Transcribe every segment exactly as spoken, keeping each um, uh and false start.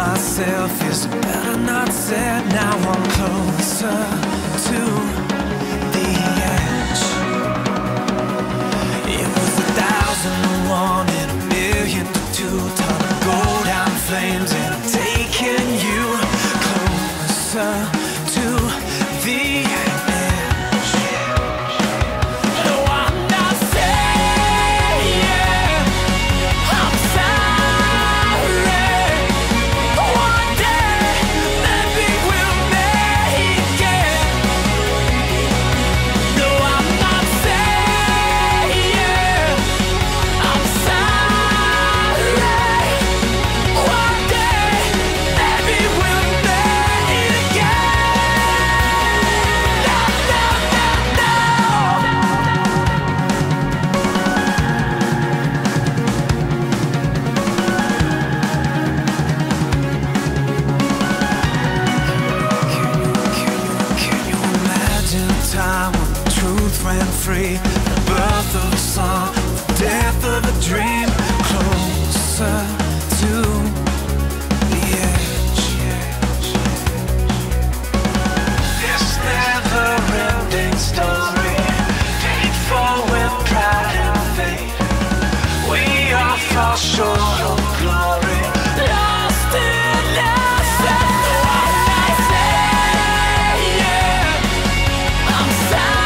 myself is better not said. Now I'm closer to the edge. It was a thousand to one and a million to two. Time to go down flames and I'm taking you closer to the edge. Free, the birth of a song, the death of a dream, closer to the edge. This never-ending story, painful with pride and fate. We all fall short of glory, lost in lesson. I'm sorry.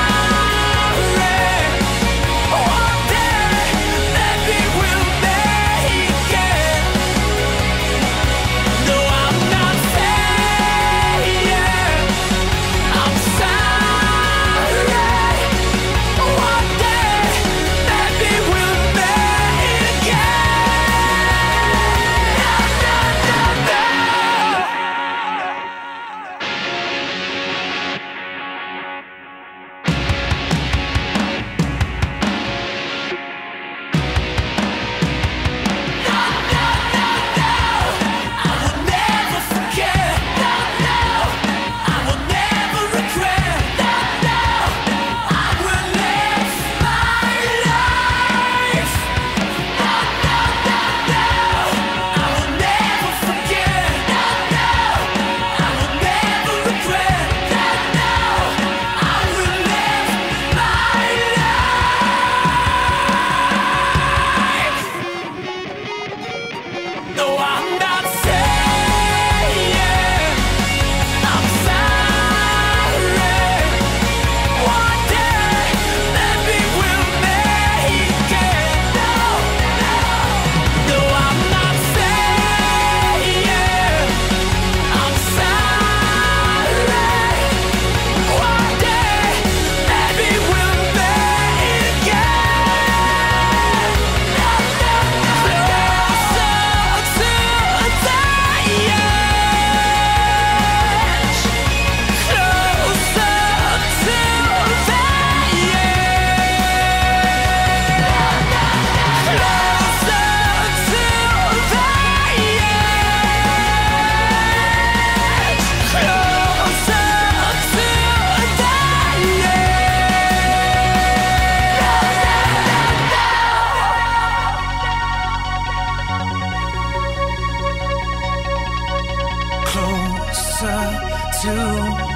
Closer to